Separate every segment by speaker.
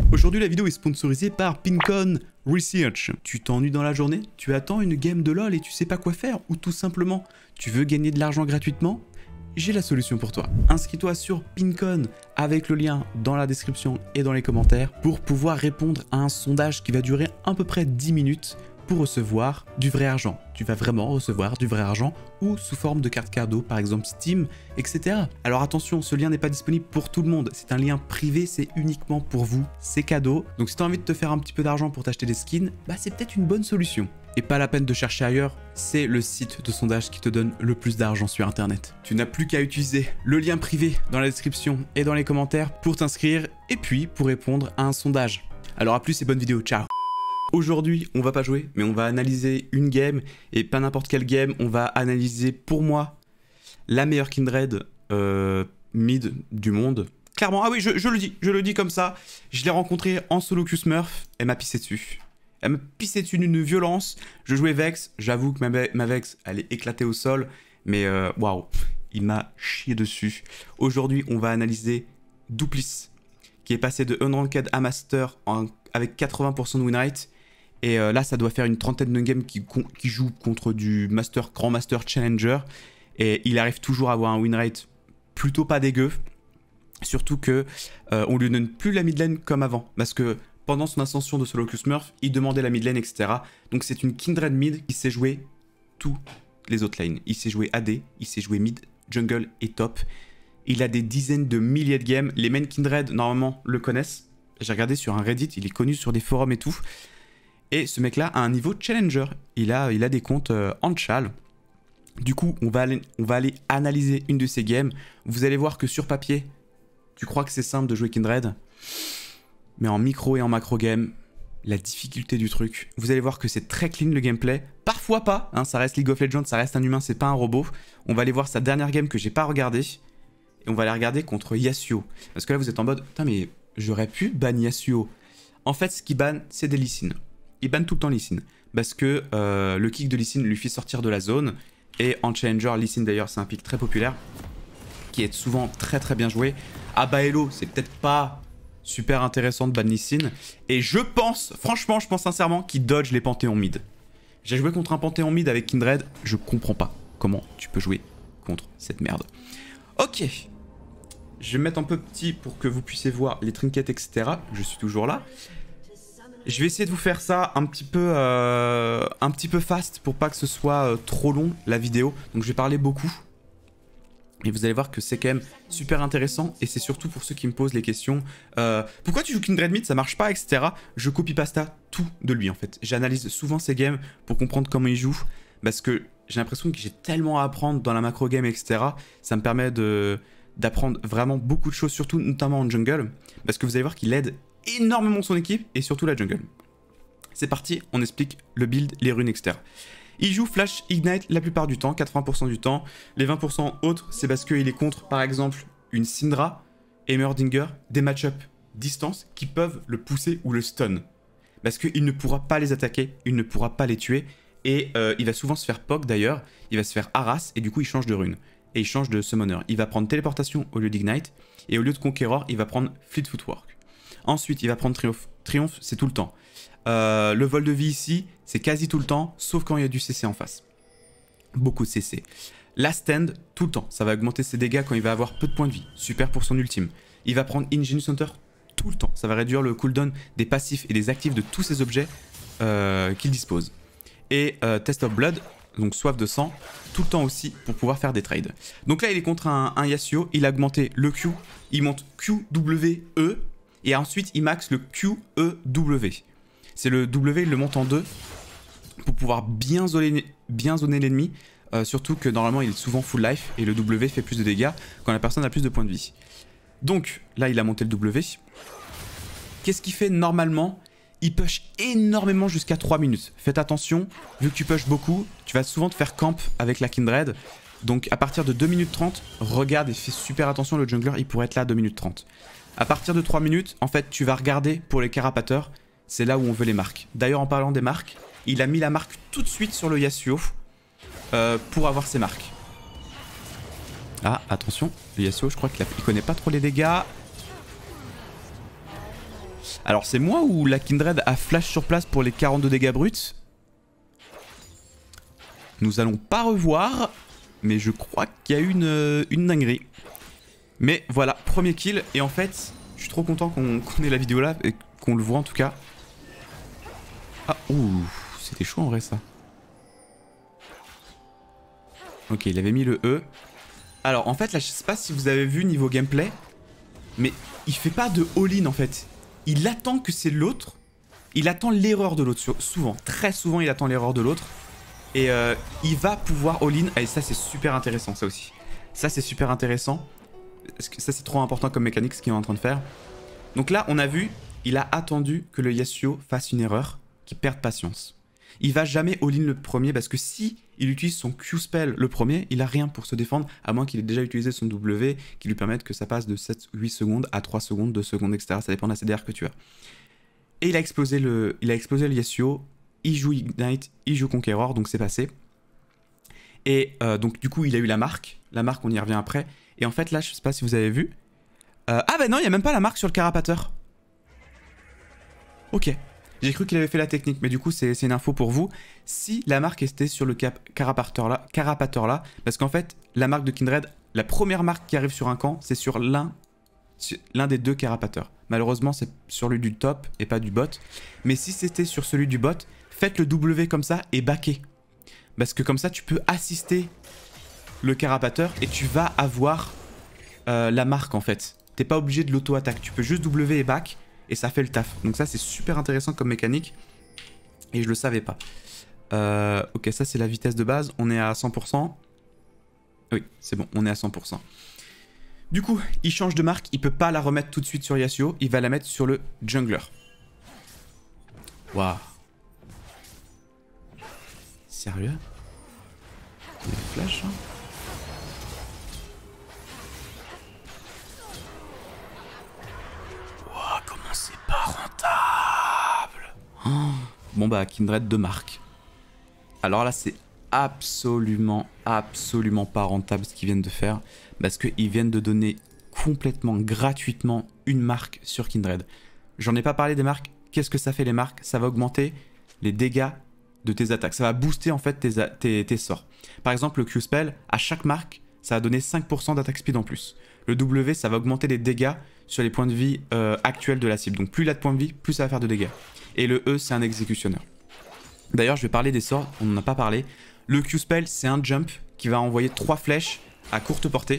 Speaker 1: Aujourd'hui, la vidéo est sponsorisée par Pincon Research. Tu t'ennuies dans la journée? Tu attends une game de LoL et tu sais pas quoi faire? Ou tout simplement, tu veux gagner de l'argent gratuitement? J'ai la solution pour toi. Inscris-toi sur Pincon avec le lien dans la description et dans les commentaires pour pouvoir répondre à un sondage qui va durer à peu près 10 minutes pour recevoir du vrai argent. Tu vas vraiment recevoir du vrai argent ou sous forme de carte cadeau, par exemple Steam, etc. Alors attention, ce lien n'est pas disponible pour tout le monde. C'est un lien privé, c'est uniquement pour vous. C'est cadeau. Donc si tu as envie de te faire un petit peu d'argent pour t'acheter des skins, bah c'est peut-être une bonne solution. Et pas la peine de chercher ailleurs, c'est le site de sondage qui te donne le plus d'argent sur internet. Tu n'as plus qu'à utiliser le lien privé dans la description et dans les commentaires pour t'inscrire et puis pour répondre à un sondage. Alors à plus et bonne vidéo, ciao. Aujourd'hui, on va pas jouer, mais on va analyser une game, et pas n'importe quelle game, on va analyser pour moi la meilleure Kindred mid du monde. Clairement, ah oui, je le dis comme ça, je l'ai rencontrée en solo Q-Smurf, elle m'a pissé dessus. Elle m'a pissé dessus d'une violence, je jouais Vex, j'avoue que ma Vex, elle est éclatée au sol, mais waouh, il m'a chié dessus. Aujourd'hui, on va analyser Duplis, qui est passé de Unranked à Master avec 80% de win rate. Et là, ça doit faire une trentaine de games qui joue contre du Grand Master Challenger. Et il arrive toujours à avoir un win rate plutôt pas dégueu. Surtout que on lui donne plus la mid lane comme avant. Parce que pendant son ascension de solo Q-Smurf, il demandait la mid lane, etc. Donc c'est une Kindred mid qui sait jouer tous les autres lanes. Il sait jouer AD, il sait jouer mid, jungle et top. Il a des dizaines de milliers de games. Les main Kindred, normalement, le connaissent. J'ai regardé sur un Reddit, il est connu sur des forums et tout. Et ce mec-là a un niveau challenger. Il a des comptes en chal. Du coup, on va aller analyser une de ces games. Vous allez voir que sur papier, tu crois que c'est simple de jouer Kindred. Mais en micro et en macro game, la difficulté du truc. Vous allez voir que c'est très clean le gameplay. Parfois pas, hein, ça reste League of Legends, ça reste un humain, c'est pas un robot. On va aller voir sa dernière game que j'ai pas regardée. Et on va la regarder contre Yasuo. Parce que là, vous êtes en mode, putain, mais j'aurais pu ban Yasuo. En fait, ce qu'il banne, c'est des Lee Sin. Il banne tout le temps Lee Sin. Parce que le kick de Lee Sin lui fait sortir de la zone. Et en Challenger, Lee Sin d'ailleurs, c'est un pick très populaire. Qui est souvent très très bien joué. À Baello, c'est peut-être pas super intéressant de ban Lee Sin. Et je pense, franchement, je pense sincèrement qu'il dodge les Panthéons mid. J'ai joué contre un Panthéon mid avec Kindred. Je comprends pas comment tu peux jouer contre cette merde. Ok. Je vais me mettre un peu petit pour que vous puissiez voir les trinkets, etc. Je suis toujours là. Je vais essayer de vous faire ça un petit peu fast pour pas que ce soit trop long la vidéo. Donc je vais parler beaucoup. Et vous allez voir que c'est quand même super intéressant. Et c'est surtout pour ceux qui me posent les questions. Pourquoi tu joues Kindred mid, ça marche pas, etc. Je copie pasta tout de lui en fait. J'analyse souvent ses games pour comprendre comment il joue. Parce que j'ai l'impression que j'ai tellement à apprendre dans la macro game, etc. Ça me permet d'apprendre vraiment beaucoup de choses, surtout notamment en jungle. Parce que vous allez voir qu'il aide énormément son équipe et surtout la jungle. C'est parti, on explique le build, les runes, etc. Il joue Flash Ignite la plupart du temps, 80% du temps. Les 20% autres, c'est parce qu'il est contre, par exemple, une Syndra, Heimerdinger, des match-up distance qui peuvent le pousser ou le stun. Parce qu'il ne pourra pas les attaquer, il ne pourra pas les tuer. Et il va souvent se faire poke d'ailleurs, il va se faire harass et du coup il change de rune. Et il change de summoner. Il va prendre téléportation au lieu d'Ignite. Et au lieu de Conqueror, il va prendre Fleet Footwork. Ensuite, il va prendre Triomphe. Triomphe, c'est tout le temps. Le vol de vie ici, c'est quasi tout le temps, sauf quand il y a du CC en face. Beaucoup de CC. Last Stand, tout le temps. Ça va augmenter ses dégâts quand il va avoir peu de points de vie. Super pour son ultime. Il va prendre Ingenious Hunter tout le temps. Ça va réduire le cooldown des passifs et des actifs de tous ces objets qu'il dispose. Et Test of Blood, donc soif de sang, tout le temps aussi pour pouvoir faire des trades. Donc là, il est contre un Yasuo, il a augmenté le Q, il monte QWE, et ensuite il max le QEW. C'est le W, il le monte en 2, pour pouvoir bien zoner l'ennemi, surtout que normalement il est souvent full life, et le W fait plus de dégâts quand la personne a plus de points de vie. Donc là, il a monté le W. Qu'est-ce qu'il fait normalement ? Il push énormément jusqu'à 3 minutes. Faites attention, vu que tu pushes beaucoup, tu vas souvent te faire camp avec la Kindred. Donc à partir de 2 minutes 30, regarde et fais super attention, le jungler il pourrait être là à 2 minutes 30. À partir de 3 minutes, en fait tu vas regarder pour les carapateurs, c'est là où on veut les marques. D'ailleurs en parlant des marques, il a mis la marque tout de suite sur le Yasuo pour avoir ses marques. Ah attention, le Yasuo je crois qu'il connaît pas trop les dégâts. Alors c'est moi ou la Kindred a flash sur place pour les 42 dégâts bruts? Nous allons pas revoir, mais je crois qu'il y a une dinguerie. Mais voilà, premier kill, et en fait, je suis trop content qu'on ait la vidéo là, et qu'on le voit en tout cas. Ah, ouh, c'était chaud en vrai ça. Ok, il avait mis le E. Alors en fait là, je sais pas si vous avez vu niveau gameplay, mais il fait pas de all-in en fait. Il attend que c'est l'autre, il attend l'erreur de l'autre, souvent, très souvent il attend l'erreur de l'autre. Et il va pouvoir all-in, et ça c'est super intéressant ça aussi. Ça c'est super intéressant, parce que ça c'est trop important comme mécanique ce qu'il est en train de faire. Donc là on a vu, il a attendu que le Yasuo fasse une erreur, qu'il perde patience. Il va jamais all-in le premier parce que si il utilise son Q-spell le premier, il a rien pour se défendre, à moins qu'il ait déjà utilisé son W qui lui permette que ça passe de 7-8 secondes à 3 secondes, 2 secondes, etc. Ça dépend de la CDR que tu as. Et il a explosé le Yasuo, il joue Ignite, il joue Conqueror, donc c'est passé. Et donc du coup il a eu la marque on y revient après. Et en fait là je sais pas si vous avez vu. Ah bah non, il n'y a même pas la marque sur le carapateur. Ok. J'ai cru qu'il avait fait la technique, mais du coup c'est une info pour vous. Si la marque était sur le carapateur là, parce qu'en fait la marque de Kindred, la première marque qui arrive sur un camp, c'est sur l'un des deux carapateurs. Malheureusement c'est sur celui du top et pas du bot. Mais si c'était sur celui du bot, faites le W comme ça et backez. Parce que comme ça tu peux assister le carapateur et tu vas avoir la marque en fait. T'es pas obligé de l'auto-attaque, tu peux juste W et back. Et ça fait le taf. Donc ça c'est super intéressant comme mécanique. Et je le savais pas. Ok, ça c'est la vitesse de base. On est à 100%. Oui, c'est bon, on est à 100%. Du coup, il change de marque. Il peut pas la remettre tout de suite sur Yasuo. Il va la mettre sur le jungler. Waouh. Sérieux? Il y a des flashs hein. Bon bah Kindred de marque. Alors là c'est absolument pas rentable ce qu'ils viennent de faire. Parce qu'ils viennent de donner complètement gratuitement une marque sur Kindred. J'en ai pas parlé des marques. Qu'est-ce que ça fait les marques? Ça va augmenter les dégâts de tes attaques. Ça va booster en fait tes sorts. Par exemple le Q-spell, à chaque marque, ça va donner 5% d'attaque speed en plus. Le W, ça va augmenter les dégâts sur les points de vie actuels de la cible. Donc plus il a de points de vie, plus ça va faire de dégâts. Et le E, c'est un exécutionneur. D'ailleurs, je vais parler des sorts, on n'en a pas parlé. Le Q-spell, c'est un jump qui va envoyer 3 flèches à courte portée.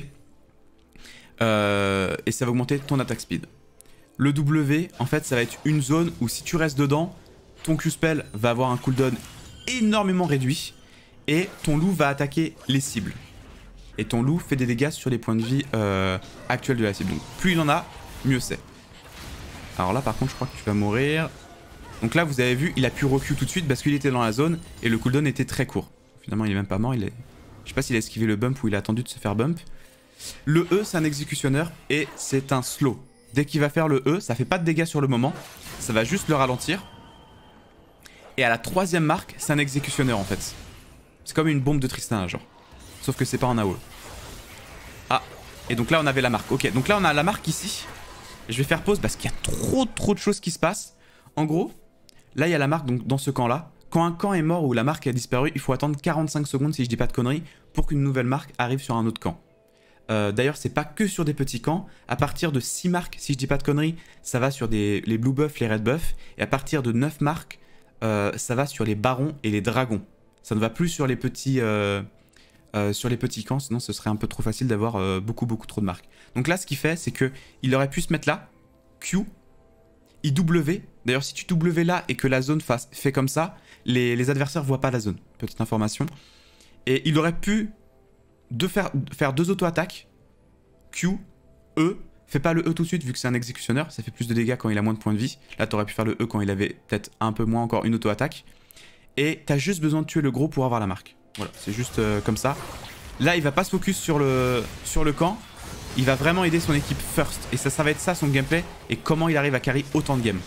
Speaker 1: Et ça va augmenter ton attaque speed. Le W, en fait, ça va être une zone où si tu restes dedans, ton Q-spell va avoir un cooldown énormément réduit. Et ton loup va attaquer les cibles. Et ton loup fait des dégâts sur les points de vie actuels de la cible. Donc plus il en a, mieux c'est. Alors là, par contre, je crois que tu vas mourir. Donc là, vous avez vu, il a pu recul tout de suite parce qu'il était dans la zone et le cooldown était très court. Finalement, il est même pas mort. Je sais pas s'il a esquivé le bump ou il a attendu de se faire bump. Le E, c'est un exécutionneur et c'est un slow. Dès qu'il va faire le E, ça fait pas de dégâts sur le moment. Ça va juste le ralentir. Et à la troisième marque, c'est un exécutionneur en fait. C'est comme une bombe de Tristan là, genre. Sauf que c'est pas en AOE. Ah, et donc là, on avait la marque. Ok, donc là, on a la marque ici. Et je vais faire pause parce qu'il y a trop de choses qui se passent. En gros... Là, il y a la marque donc, dans ce camp-là. Quand un camp est mort ou la marque a disparu, il faut attendre 45 secondes, si je dis pas de conneries, pour qu'une nouvelle marque arrive sur un autre camp. D'ailleurs, c'est pas que sur des petits camps. À partir de 6 marques, si je dis pas de conneries, ça va sur les blue buffs, les red buffs. Et à partir de 9 marques, ça va sur les barons et les dragons. Ça ne va plus sur les petits camps, sinon ce serait un peu trop facile d'avoir beaucoup trop de marques. Donc là, ce qu'il fait, c'est qu'il aurait pu se mettre là, Q, il W. D'ailleurs, si tu W là et que la zone fait comme ça, les adversaires voient pas la zone. Petite information. Et il aurait pu faire 2 auto-attaques. Q, E. Fais pas le E tout de suite vu que c'est un exécutionneur. Ça fait plus de dégâts quand il a moins de points de vie. Là, t'aurais pu faire le E quand il avait peut-être un peu moins encore une auto-attaque. Et t'as juste besoin de tuer le gros pour avoir la marque. Voilà, c'est juste comme ça. Là, il va pas se focus sur le camp. Il va vraiment aider son équipe first. Et ça va être ça son gameplay. Et comment il arrive à carry autant de games.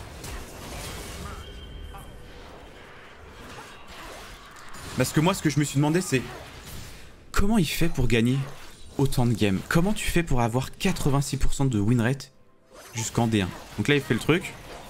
Speaker 1: Parce que moi, ce que je me suis demandé, c'est... Comment il fait pour gagner autant de games? Comment tu fais pour avoir 86% de win rate jusqu'en D1? Donc là, il fait le truc.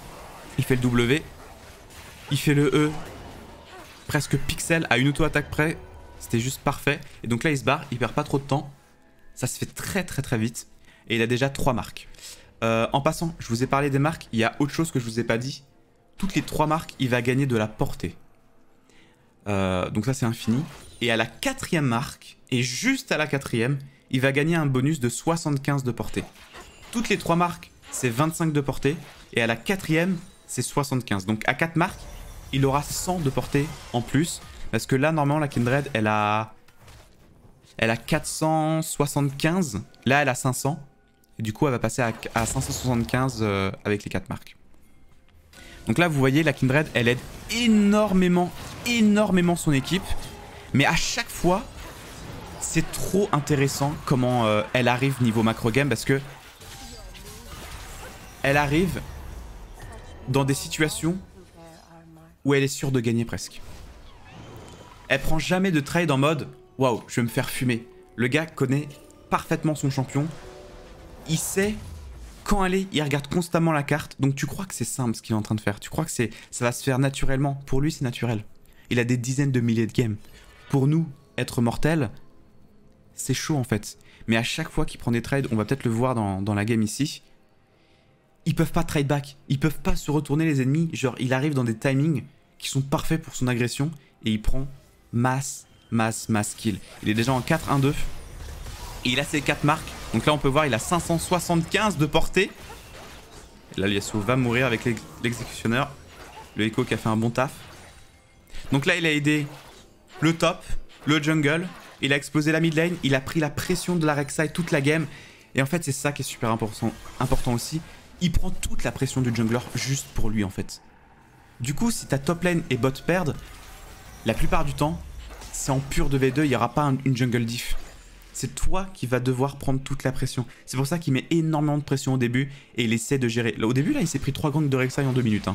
Speaker 1: Il fait le W. Il fait le E. Presque pixel à une auto-attaque près. C'était juste parfait. Et donc là, il se barre. Il perd pas trop de temps. Ça se fait très très très vite. Et il a déjà 3 marques. En passant, je vous ai parlé des marques. Il y a autre chose que je vous ai pas dit. Toutes les 3 marques, il va gagner de la portée. Donc ça, c'est infini. Et à la 4e marque, et juste à la 4e, il va gagner un bonus de 75 de portée. Toutes les 3 marques, c'est 25 de portée. Et à la 4e, c'est 75. Donc à 4 marques, il aura 100 de portée en plus. Parce que là, normalement, la Kindred, elle a 475. Là, elle a 500. Et du coup, elle va passer à 575 avec les 4 marques. Donc là, vous voyez, la Kindred, elle aide énormément son équipe. Mais à chaque fois, c'est trop intéressant comment elle arrive niveau macro game. Parce que elle arrive dans des situations où elle est sûre de gagner presque. Elle prend jamais de trade en mode « Waouh, je vais me faire fumer ». Le gars connaît parfaitement son champion. Il sait quand aller, il regarde constamment la carte. Donc tu crois que c'est simple ce qu'il est en train de faire. Tu crois que ça va se faire naturellement. Pour lui, c'est naturel. Il a des dizaines de milliers de games. Pour nous, être mortel, c'est chaud en fait. Mais à chaque fois qu'il prend des trades, on va peut-être le voir dans la game ici, ils peuvent pas trade back. Ils peuvent pas se retourner les ennemis. Genre, il arrive dans des timings qui sont parfaits pour son agression. Et il prend masse kill. Il est déjà en 4-1-2. Et il a ses 4 marques. Donc là, on peut voir, il a 575 de portée. Et là, Yasuo va mourir avec l'exécutionneur. Le Echo qui a fait un bon taf. Donc là, il a aidé le top, le jungle. Il a explosé la mid lane. Il a pris la pression de la Rek'Sai toute la game. Et en fait, c'est ça qui est super important aussi. Il prend toute la pression du jungler juste pour lui, en fait. Du coup, si ta top lane et bot perdent, la plupart du temps, c'est en pur 2v2, il n'y aura pas une jungle diff. C'est toi qui vas devoir prendre toute la pression. C'est pour ça qu'il met énormément de pression au début et il essaie de gérer. Là, au début, là, il s'est pris 3 gangs de Rek'Sai en 2 minutes.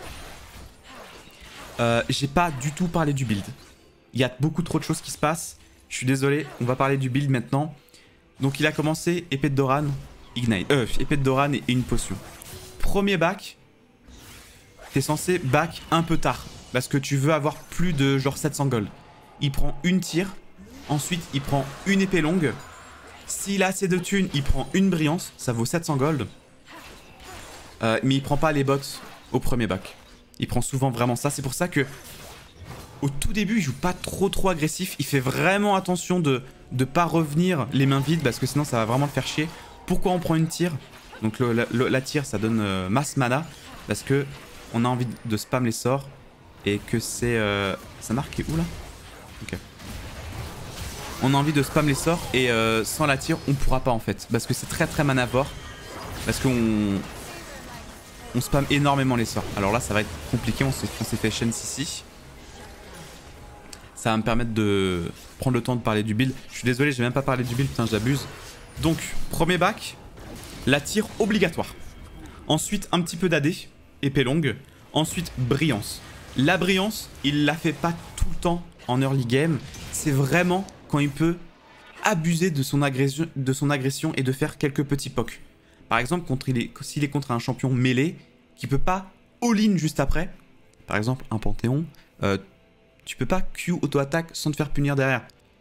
Speaker 1: J'ai pas du tout parlé du build. Il y a beaucoup trop de choses qui se passent. Je suis désolé, on va parler du build maintenant. Donc il a commencé épée de Doran, Ignite. Épée de Doran et une potion. Premier back, t'es censé back un peu tard. Parce que tu veux avoir plus de genre 700 gold. Il prend une tire. Ensuite, il prend une épée longue. S'il a assez de thunes, il prend une brillance. Ça vaut 700 gold. Mais il prend pas les bots au premier back. Il prend souvent vraiment ça. C'est pour ça que au tout début, il joue pas trop agressif. Il fait vraiment attention de pas revenir les mains vides. Parce que sinon, ça va vraiment le faire chier. Pourquoi on prend une tire? Donc la tire, ça donne masse mana. Parce que on a envie de spam les sorts. Et que c'est... Ça marque où là? Ok. On a envie de spam les sorts et sans la tire on pourra pas en fait. Parce que c'est très manavore. Parce qu'on spam énormément les sorts. Alors là ça va être compliqué, on s'est fait chance ici. Ça va me permettre de prendre le temps de parler du build. Je suis désolé, j'ai même pas parlé du build, putain j'abuse. Donc premier back, la tire obligatoire. Ensuite un petit peu d'AD, épée longue. Ensuite brillance. La brillance, il la fait pas tout le temps en early game. C'est vraiment quand il peut abuser de son agression et de faire quelques petits pocs. Par exemple, s'il est contre un champion mêlé qui peut pas all-in juste après, par exemple un Panthéon, tu peux pas Q auto-attaque sans te faire punir derrière.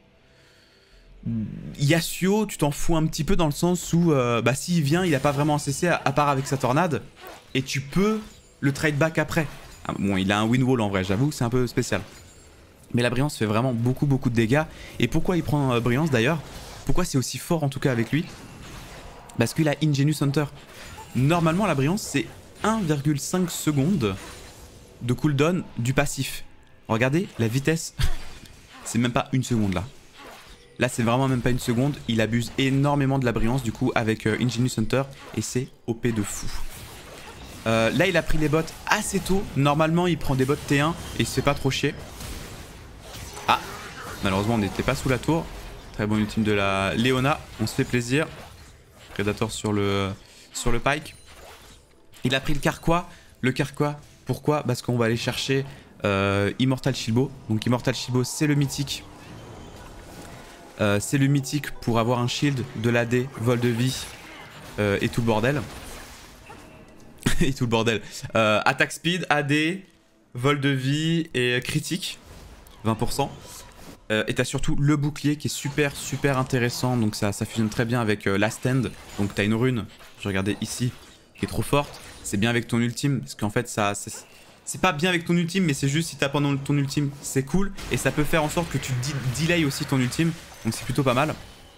Speaker 1: Yasuo, tu t'en fous un petit peu dans le sens où s'il vient, il a pas vraiment un CC à part avec sa tornade et tu peux le trade back après. Ah, bon, il a un win wall en vrai, j'avoue, c'est un peu spécial. Mais la brillance fait vraiment beaucoup de dégâts. Et pourquoi il prend brillance d'ailleurs? Pourquoi c'est aussi fort en tout cas avec lui? Parce qu'il a Ingenious Hunter. Normalement la brillance c'est 1,5 secondes de cooldown du passif. Regardez la vitesse. C'est même pas une seconde là. Là c'est vraiment même pas une seconde. Il abuse énormément de la brillance du coup avec Ingenious Hunter. Et c'est OP de fou. Là il a pris les bots assez tôt. Normalement il prend des bots T1 et il se fait pas trop chier. Ah, malheureusement on n'était pas sous la tour. Très bon ultime de la Leona, on se fait plaisir. Predator sur le Pike. Il a pris le Carquois. Le Carquois, pourquoi? Parce qu'on va aller chercher Immortal Shilbo. Donc Immortal Shilbo c'est le mythique. C'est le mythique pour avoir un shield, de l'AD, vol de vie et tout le bordel. et tout le bordel. Attaque speed, AD, vol de vie et critique, 20%. Et t'as surtout le bouclier qui est super intéressant, donc ça fusionne très bien avec Last Stand. Donc t'as une rune, je regardais ici, qui est trop forte. C'est bien avec ton ultime, parce qu'en fait c'est pas bien avec ton ultime, mais c'est juste si t'as pendant ton ultime, c'est cool. Et ça peut faire en sorte que tu delay aussi ton ultime, donc c'est plutôt pas mal.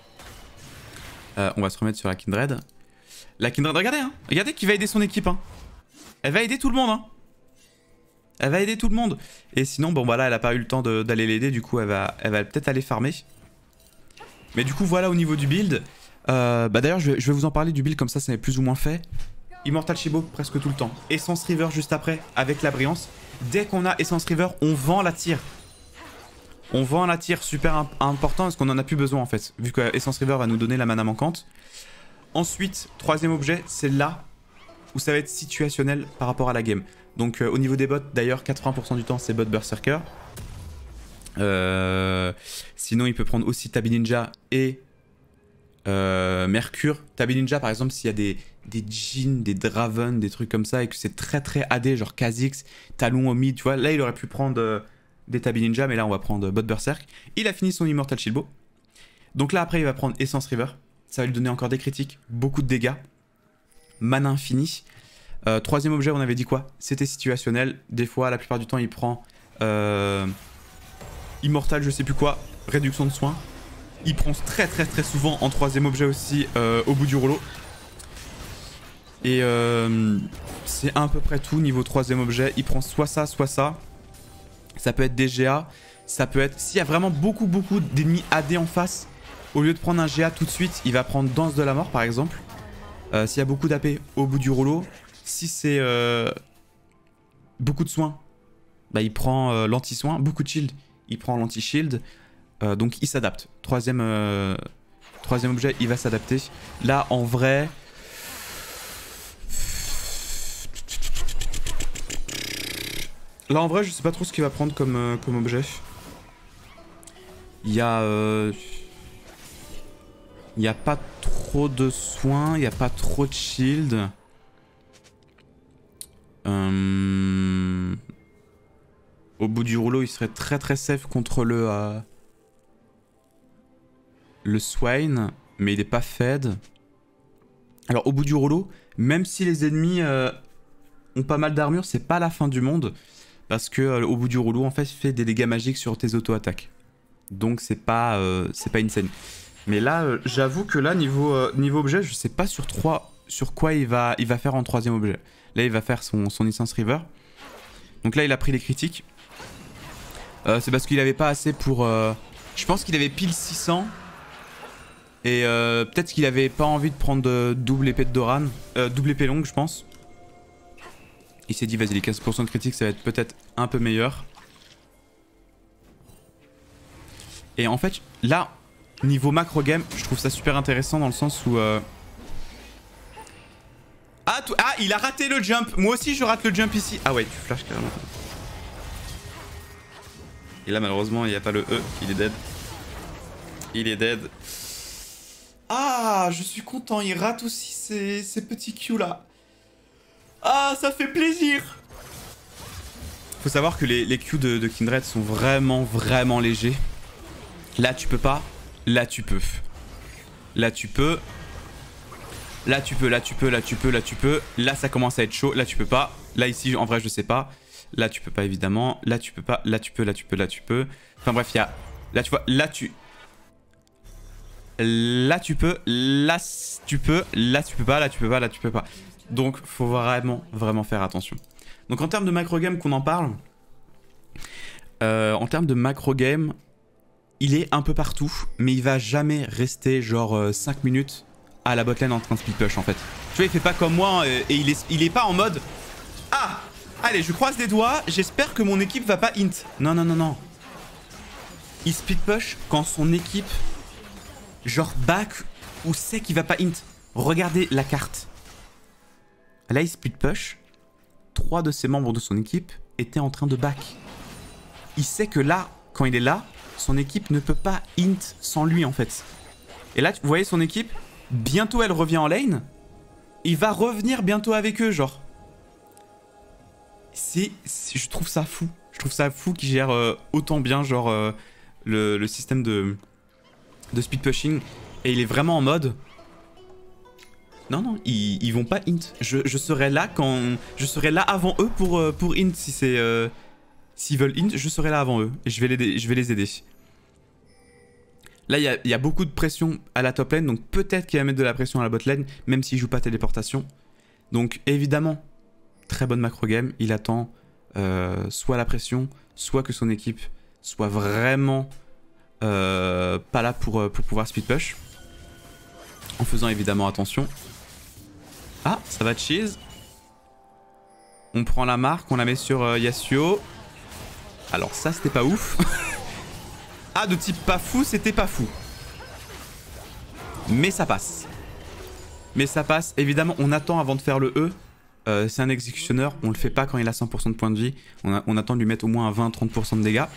Speaker 1: On va se remettre sur la Kindred. La Kindred, regardez, hein, regardez qui va aider son équipe. Hein. Elle va aider tout le monde. Hein. Elle va aider tout le monde. Et sinon, bon bah là, elle a pas eu le temps d'aller l'aider, du coup elle va peut-être aller farmer. Mais du coup, voilà au niveau du build. Bah d'ailleurs, je vais vous en parler du build, comme ça est plus ou moins fait. Immortal Shibo presque tout le temps. Essence River juste après, avec la brillance. Dès qu'on a Essence River, on vend la tire. On vend la tire, super important, parce qu'on en a plus besoin en fait. Vu que Essence River va nous donner la mana manquante. Ensuite, troisième objet, c'est là où ça va être situationnel par rapport à la game. Donc au niveau des bots, d'ailleurs, 80% du temps, c'est bot Berserker. Sinon, il peut prendre aussi Tabi Ninja et Mercure. Tabi Ninja, par exemple, s'il y a des Jhin, des Draven, des trucs comme ça, et que c'est très AD, genre Kha'Zix, Talon au mid, tu vois. Là, il aurait pu prendre des Tabi Ninja, mais là, on va prendre bot Berserk. Il a fini son Immortal Shilbo. Donc là, après, il va prendre Essence River. Ça va lui donner encore des critiques, beaucoup de dégâts. Mana infini. Troisième objet, on avait dit quoi? C'était situationnel. Des fois, la plupart du temps, il prend Immortal, je sais plus quoi, réduction de soins. Il prend très souvent en troisième objet aussi au bout du rouleau. Et c'est à peu près tout niveau troisième objet. Il prend soit ça, soit ça. Ça peut être des GA. Ça peut être... S'il y a vraiment beaucoup d'ennemis AD en face, au lieu de prendre un GA tout de suite, il va prendre Danse de la Mort par exemple. S'il y a beaucoup d'AP au bout du rouleau. Si c'est beaucoup de soins, bah, il prend l'anti-soin. Beaucoup de shield, il prend l'anti-shield. Donc il s'adapte. Troisième objet, il va s'adapter. Là, en vrai... je sais pas trop ce qu'il va prendre comme objet. Il y a pas trop de soins, il n'y a pas trop de shield. Au bout du rouleau, il serait très safe contre le Swine, mais il n'est pas fed. Alors au bout du rouleau, même si les ennemis ont pas mal d'armure, c'est pas la fin du monde. Parce que au bout du rouleau, en fait, il fait des dégâts magiques sur tes auto-attaques. Donc c'est pas insane. Mais là, j'avoue que là, niveau objet, je sais pas sur quoi il va faire en troisième objet. Là, il va faire son Essence River. Donc là, il a pris les critiques. C'est parce qu'il avait pas assez pour... Je pense qu'il avait pile 600. Et peut-être qu'il avait pas envie de prendre double épée de Doran. Double épée longue, je pense. Il s'est dit, vas-y, les 15% de critique, ça va être peut-être un peu meilleur. Et en fait, là, niveau macro game, je trouve ça super intéressant dans le sens où... Ah, il a raté le jump. Moi aussi, je rate le jump ici. Ah ouais, tu flashes carrément. Et là, malheureusement, il n'y a pas le E. Il est dead. Il est dead. Ah, je suis content. Il rate aussi ces petits Q là. Ah, ça fait plaisir. Faut savoir que les Q de Kindred sont vraiment légers. Là, tu peux pas. Là, tu peux. Là, tu peux. Là, tu peux. Là, tu peux. Là, tu peux. Là, tu peux. Là, ça commence à être chaud. Là, tu peux pas. Là, ici, en vrai, je sais pas. Là, tu peux pas, évidemment. Là, tu peux pas. Là, tu peux. Là, tu peux. Là, tu peux. Enfin, bref, il y a... Là, tu vois. Là, tu... Là, tu peux. Là, tu peux. Là, tu peux pas. Là, tu peux pas. Là, tu peux pas. Donc, faut vraiment faire attention. Donc, en termes de macro game qu'on en parle... en termes de macro game... Il est un peu partout, mais il va jamais rester genre 5 minutes à la botlane en train de split push en fait. Tu vois, il fait pas comme moi et il est pas en mode... Ah, allez, je croise les doigts, j'espère que mon équipe va pas int. Non. Il split push quand son équipe, genre back ou sait qu'il va pas int. Regardez la carte. Là, il split push. 3 de ses membres de son équipe étaient en train de back. Il sait que là, quand il est là, son équipe ne peut pas int sans lui en fait. Et là, vous voyez son équipe, bientôt elle revient en lane. Il va revenir bientôt avec eux, genre. Je trouve ça fou. Je trouve ça fou qu'ils gèrent autant bien genre le système de speed pushing. Et il est vraiment en mode... Non, non, ils vont pas int. Je serai là quand... Je serai là avant eux pour int si c'est... S'ils veulent int, je serai là avant eux. Et je vais les aider. Là, il y a beaucoup de pression à la top lane. Donc peut-être qu'il va mettre de la pression à la bot lane. Même s'il joue pas téléportation. Donc évidemment, très bonne macro game. Il attend soit la pression, soit que son équipe soit vraiment pas là pour pouvoir speed push. En faisant évidemment attention. Ah, ça va cheese. On prend la marque, on la met sur Yasuo. Alors ça, c'était pas ouf. Ah, de type pas fou, c'était pas fou. Mais ça passe. Mais ça passe. Évidemment, on attend avant de faire le E. C'est un exécutionneur. On le fait pas quand il a 100% de points de vie. On attend de lui mettre au moins 20-30% de dégâts.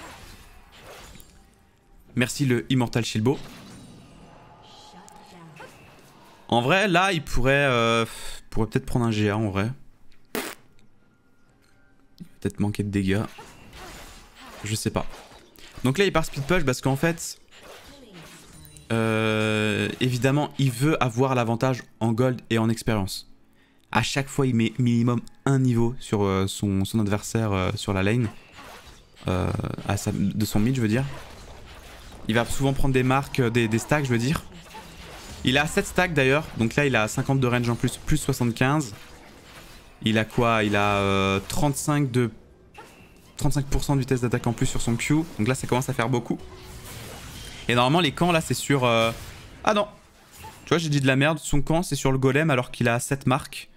Speaker 1: Merci le Immortal Shilbo. En vrai, là, il pourrait peut-être prendre un GA en vrai. Peut-être manquer de dégâts. Je sais pas. Donc là, il part speed push parce qu'en fait, évidemment, il veut avoir l'avantage en gold et en expérience. À chaque fois, il met minimum un niveau sur son adversaire sur la lane. De son mid, je veux dire. Il va souvent prendre des marques, des stacks, je veux dire. Il a 7 stacks d'ailleurs, donc là il a 50 de range en plus, plus 75. Il a quoi? Il a 35% de vitesse d'attaque en plus sur son Q, donc là ça commence à faire beaucoup. Et normalement les camps là c'est sur... Ah non! Tu vois j'ai dit de la merde, son camp c'est sur le golem alors qu'il a 7 marques.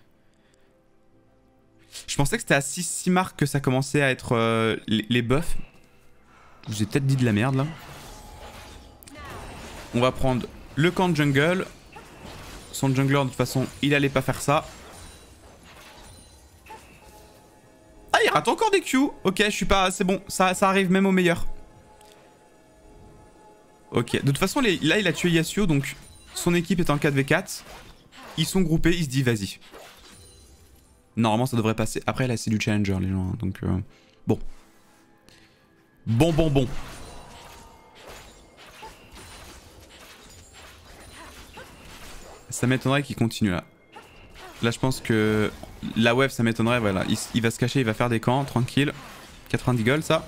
Speaker 1: Je pensais que c'était à 6 marques que ça commençait à être les buffs. Je vous ai peut-être dit de la merde là. On va prendre... le camp de jungle. Son jungler de toute façon il allait pas faire ça. Ah il rate encore des Q. Ok je suis pas... c'est bon ça arrive même au meilleur. Ok de toute façon là il a tué Yasuo. Donc son équipe est en 4v4. Ils sont groupés. Il se dit vas-y. Normalement ça devrait passer. Après là c'est du challenger les gens donc bon. Bon. Ça m'étonnerait qu'il continue là. Là je pense que la wave ça m'étonnerait, voilà. Il va se cacher, il va faire des camps, tranquille. 90 gold ça.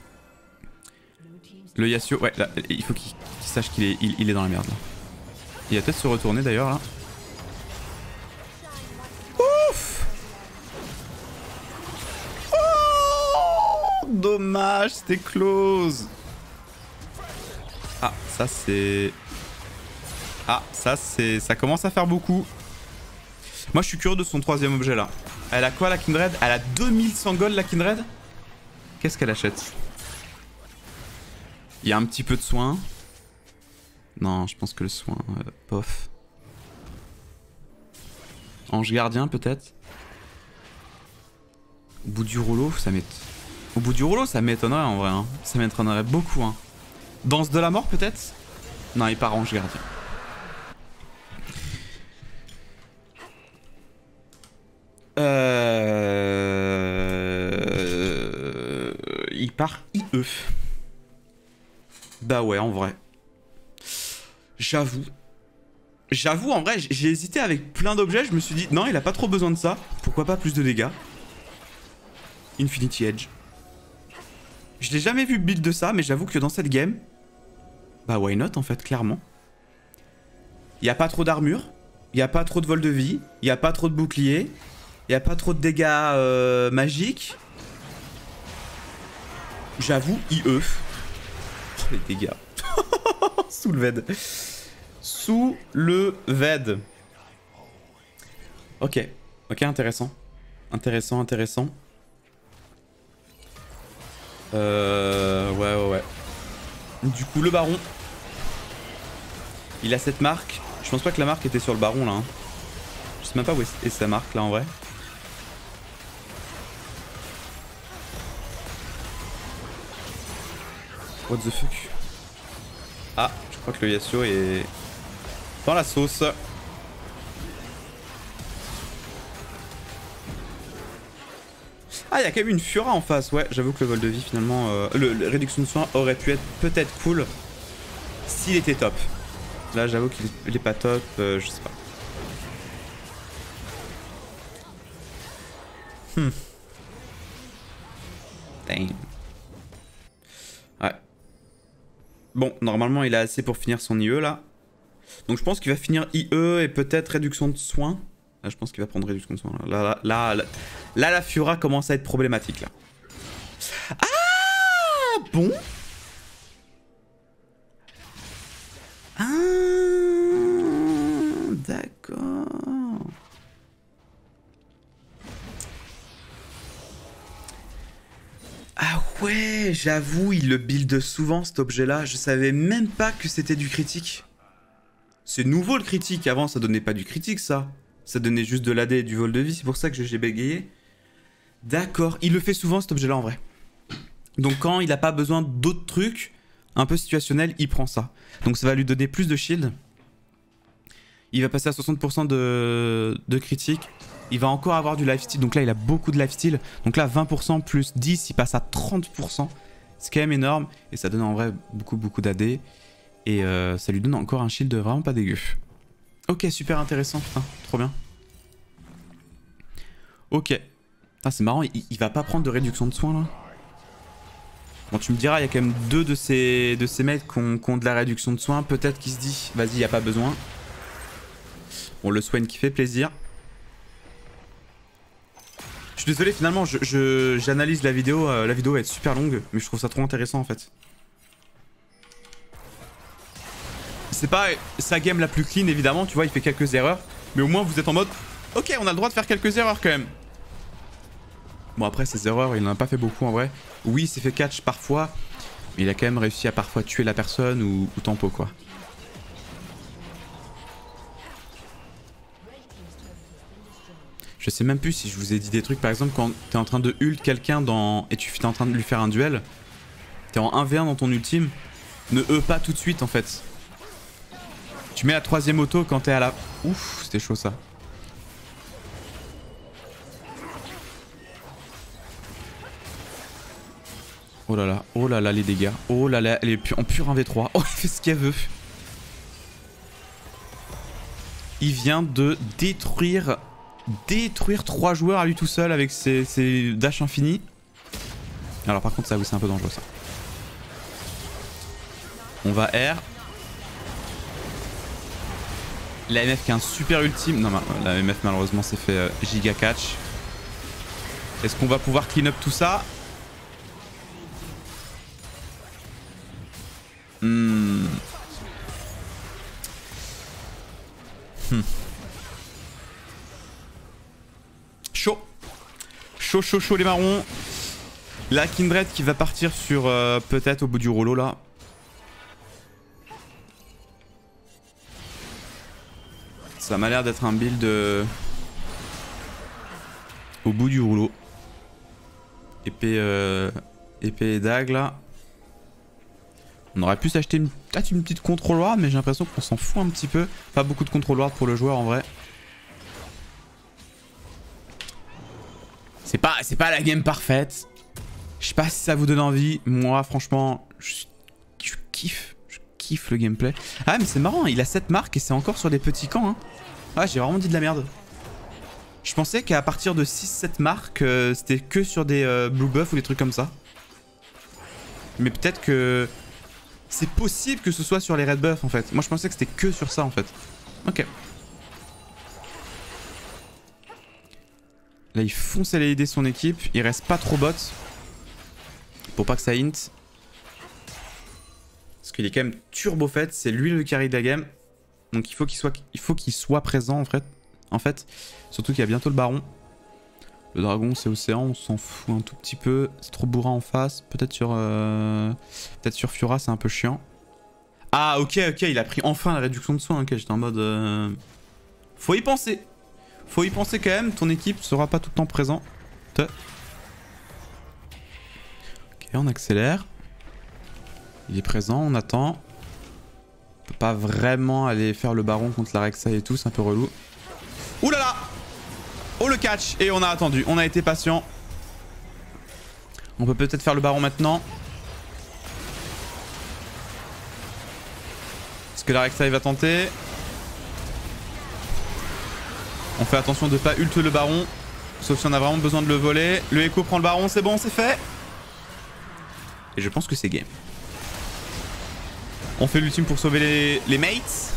Speaker 1: Le Yasuo, ouais là, il faut qu'il sache qu'il est dans la merde là. Il va peut-être se retourner d'ailleurs là. Ouf. Oh, dommage, c'était close. Ah ça c'est... Ah, ça commence à faire beaucoup. Moi, je suis curieux de son troisième objet, là. Elle a quoi, la Kindred? Elle a 2100 gold, la Kindred? Qu'est-ce qu'elle achète? Il y a un petit peu de soin. Non, je pense que le soin... pof. Ange gardien, peut-être? Au bout du rouleau, ça m'étonnerait. Au bout du rouleau, ça m'étonnerait, en vrai. Hein. Ça m'étonnerait beaucoup, hein. Danse de la mort, peut-être? Non, il part ange gardien. Il part IE. Bah ouais, en vrai. J'avoue en vrai, j'ai hésité avec plein d'objets. Je me suis dit, non, il a pas trop besoin de ça. Pourquoi pas plus de dégâts? Infinity Edge. Je l'ai jamais vu build de ça, mais j'avoue que dans cette game... Bah why not en fait, clairement. Il n'y a pas trop d'armure. Il n'y a pas trop de vol de vie. Il n'y a pas trop de bouclier. Il n'y a pas trop de dégâts magiques. J'avoue, IE. Oh, les dégâts. Sous le VED. Sous le VED. Ok. Ok, intéressant. Intéressant. Ouais. Du coup, le baron. Il a cette marque. Je pense pas que la marque était sur le baron là. Hein. Je sais même pas où est sa marque là en vrai. What the fuck? Ah, je crois que le Yasuo est dans la sauce. Ah, il y a quand même une Fiora en face. Ouais, j'avoue que le vol de vie, finalement... le réduction de soins aurait pu être peut-être cool s'il était top. Là, j'avoue qu'il est pas top. Je sais pas. Damn. Ouais. Bon, normalement, il a assez pour finir son IE, là. Donc, je pense qu'il va finir IE et peut-être réduction de soins. Là, je pense qu'il va prendre réduction de soins. Là, la Fiora commence à être problématique, là. Ah bon. Ah, d'accord. Ah ouais, j'avoue, il le build souvent cet objet-là. Je savais même pas que c'était du critique. C'est nouveau le critique. Avant, ça donnait pas du critique, ça. Ça donnait juste de l'AD et du vol de vie. C'est pour ça que j'ai bégayé. D'accord. Il le fait souvent cet objet-là en vrai. Donc quand il a pas besoin d'autres trucs un peu situationnels, il prend ça. Donc ça va lui donner plus de shield. Il va passer à 60% de critique. Il va encore avoir du lifesteal. Donc là, il a beaucoup de lifesteal. Donc là, 20% plus 10, il passe à 30%. C'est quand même énorme. Et ça donne en vrai beaucoup d'AD. Et ça lui donne encore un shield vraiment pas dégueu. Ok, super intéressant. Putain, trop bien. Ok. Ah, c'est marrant, il va pas prendre de réduction de soins là. Bon, tu me diras, il y a quand même deux de ces mecs qui ont de la réduction de soins. Peut-être qu'il se dit, vas-y, il n'y a pas besoin. Bon, le Swain qui fait plaisir. Je suis désolé, finalement, j'analyse la vidéo. La vidéo va être super longue, mais je trouve ça trop intéressant en fait. C'est pas sa game la plus clean, évidemment, tu vois, il fait quelques erreurs. Mais au moins, vous êtes en mode, ok, on a le droit de faire quelques erreurs quand même. Bon, après, ces erreurs, il n'en a pas fait beaucoup en vrai. Oui, il s'est fait catch parfois, mais il a quand même réussi à parfois tuer la personne ou tempo, quoi. Je sais même plus si je vous ai dit des trucs. Par exemple, quand t'es en train de ult quelqu'un et tu es en train de lui faire un duel, t'es en 1v1 dans ton ultime, ne E pas tout de suite en fait. Tu mets la troisième auto quand t'es à la... Ouf, c'était chaud ça. Oh là là les dégâts. Oh là là, elle est en pur 1v3. Oh, elle fait ce qu'elle veut. Il vient de détruire 3 joueurs à lui tout seul avec ses dash infinis. Alors par contre ça, oui, c'est un peu dangereux ça. On va R. La MF qui a un super ultime. Non, la MF malheureusement s'est fait giga catch. Est-ce qu'on va pouvoir clean up tout ça? Chaud. Chaud les marrons. La Kindred qui va partir sur peut-être au bout du rouleau là. Ça m'a l'air d'être un build au bout du rouleau. Épée et dague là. On aurait pu s'acheter peut-être une petite control ward, mais j'ai l'impression qu'on s'en fout un petit peu. Pas beaucoup de control ward pour le joueur en vrai. C'est pas la game parfaite. Je sais pas si ça vous donne envie. Moi franchement, je kiffe le gameplay. Ah mais c'est marrant, il a 7 marques et c'est encore sur des petits camps. Hein. Ah, j'ai vraiment dit de la merde. Je pensais qu'à partir de 6-7 marques, c'était que sur des blue buff ou des trucs comme ça. Mais peut-être que... C'est possible que ce soit sur les red buff en fait. Moi je pensais que c'était que sur ça en fait. Ok. Là il fonce à l'aider son équipe. Il reste pas trop bot. Pour pas que ça hint. Parce qu'il est quand même turbo fait. C'est lui le carry de la game. Donc il faut qu'il soit présent en fait. Surtout qu'il y a bientôt le baron. Le dragon c'est Océan, on s'en fout un tout petit peu. C'est trop bourrin en face. Peut-être sur Fiora c'est un peu chiant. Ah ok, il a pris enfin la réduction de soins. Ok, j'étais en mode... Faut y penser. Faut y penser quand même, ton équipe sera pas tout le temps présente. Ok, on accélère. Il est présent, on attend. On peut pas vraiment aller faire le baron contre la Rek'Sai et tout, c'est un peu relou. Ouh là là! Oh le catch! Et on a attendu, on a été patient. On peut peut-être faire le baron maintenant. Est-ce que la Rek'Sai va tenter? On fait attention de pas ult le baron. Sauf si on a vraiment besoin de le voler. Le Echo prend le baron, c'est bon, c'est fait. Et je pense que c'est game. On fait l'ultime pour sauver les mates.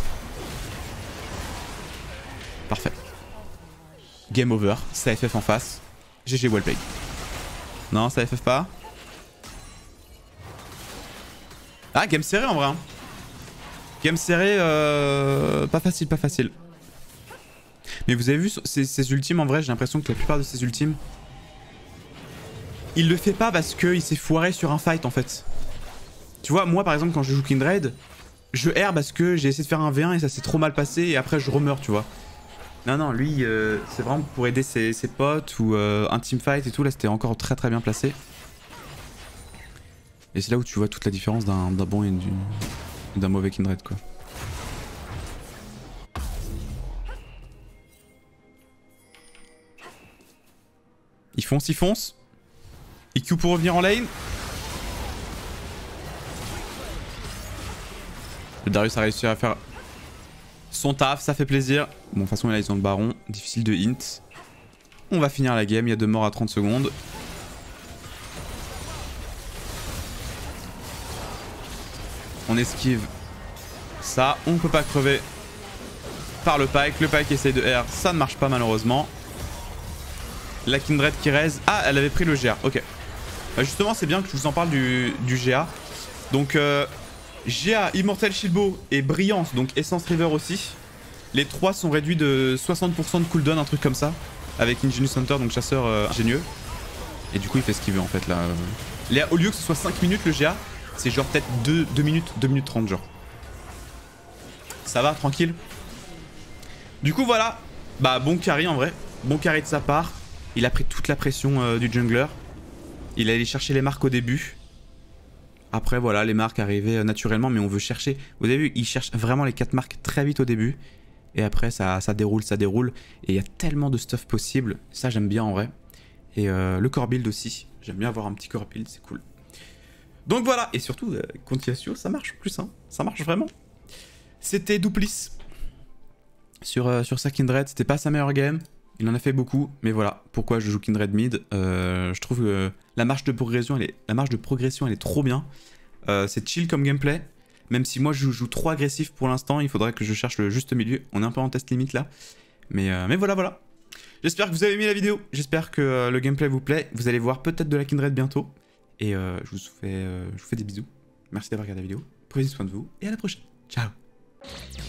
Speaker 1: Parfait. Game over. Ça FF en face. GG well played. Non, ça FF pas. Ah, game serré en vrai. Hein. Game serré, pas facile, pas facile. Mais vous avez vu ces ultimes en vrai, j'ai l'impression que la plupart de ces ultimes, il le fait pas parce qu'il s'est foiré sur un fight en fait. Tu vois, moi par exemple quand je joue Kindred, je erre parce que j'ai essayé de faire un V1 et ça s'est trop mal passé et après je remeurs, tu vois. Non, non, lui, c'est vraiment pour aider ses potes ou un teamfight et tout. Là, c'était encore très très bien placé. Et c'est là où tu vois toute la différence d'un bon et d'un mauvais Kindred, quoi. Il fonce, il fonce. IQ pour revenir en lane. Le Darius a réussi à faire son taf, ça fait plaisir. Bon, de toute façon, là, ils ont le baron. Difficile de hint. On va finir la game. Il y a 2 morts à 30 secondes. On esquive ça. On ne peut pas crever par le Pyke. Le Pyke essaye de R. Ça ne marche pas, malheureusement. La Kindred qui raise. Ah, elle avait pris le GA. Ok. Bah justement, c'est bien que je vous en parle du GA. Donc, GA, Immortal Shilbo et Brillance, donc Essence River aussi. Les 3 sont réduits de 60% de cooldown, un truc comme ça. Avec Ingenious Hunter, donc chasseur ingénieux. Et du coup, il fait ce qu'il veut en fait là. Là, au lieu que ce soit 5 minutes le GA, c'est genre peut-être 2 minutes 30 genre. Ça va, tranquille. Du coup, voilà. Bah, bon carry en vrai. Bon carry de sa part. Il a pris toute la pression du jungler. Il est allé chercher les marques au début. Après, voilà, les marques arrivaient naturellement, mais on veut chercher. Vous avez vu, il cherche vraiment les 4 marques très vite au début. Et après, ça déroule, ça déroule. Et il y a tellement de stuff possible. Ça, j'aime bien en vrai. Et le core build aussi. J'aime bien avoir un petit core build, c'est cool. Donc voilà. Et surtout, Continuation, ça marche en plus. Hein. Ça marche vraiment. C'était Douplis. Sur sa Kindred, c'était pas sa meilleure game. Il en a fait beaucoup, mais voilà pourquoi je joue Kindred mid. Je trouve que la marge de progression, elle est trop bien. C'est chill comme gameplay. Même si moi je joue trop agressif pour l'instant, il faudrait que je cherche le juste milieu. On est un peu en test limite là. Mais voilà. J'espère que vous avez aimé la vidéo. J'espère que le gameplay vous plaît. Vous allez voir peut-être de la Kindred bientôt. Et je vous fais des bisous. Merci d'avoir regardé la vidéo. Prenez soin de vous et à la prochaine. Ciao.